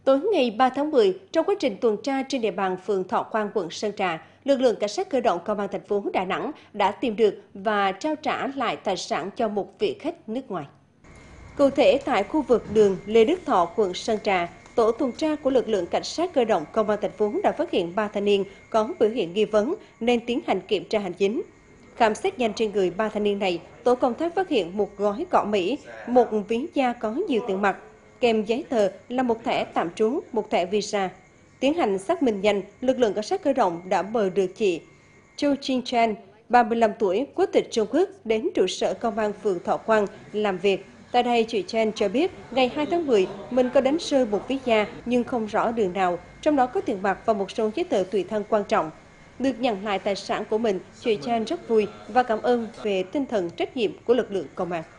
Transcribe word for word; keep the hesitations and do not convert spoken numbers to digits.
Tối ngày ba tháng mười, trong quá trình tuần tra trên địa bàn phường Thọ Quang, quận Sơn Trà, lực lượng cảnh sát cơ động công an thành phố Đà Nẵng đã tìm được và trao trả lại tài sản cho một vị khách nước ngoài. Cụ thể, tại khu vực đường Lê Đức Thọ, quận Sơn Trà, tổ tuần tra của lực lượng cảnh sát cơ động công an thành phố đã phát hiện ba thanh niên có biểu hiện nghi vấn nên tiến hành kiểm tra hành chính. Khám xét nhanh trên người ba thanh niên này, tổ công tác phát hiện một gói cỏ Mỹ, một ví da có nhiều tiền mặt, kèm giấy tờ là một thẻ tạm trú, một thẻ visa. Tiến hành xác minh nhanh, lực lượng cảnh sát cơ động đã mời được chị Chu Jin Chan, ba mươi lăm tuổi, quốc tịch Trung Quốc, đến trụ sở công an phường Thọ Quang làm việc. Tại đây, chị Chen cho biết, ngày hai tháng mười, mình có đánh rơi một ví da nhưng không rõ đường nào, trong đó có tiền mặt và một số giấy tờ tùy thân quan trọng. Được nhận lại tài sản của mình, chị Chen rất vui và cảm ơn về tinh thần trách nhiệm của lực lượng công an.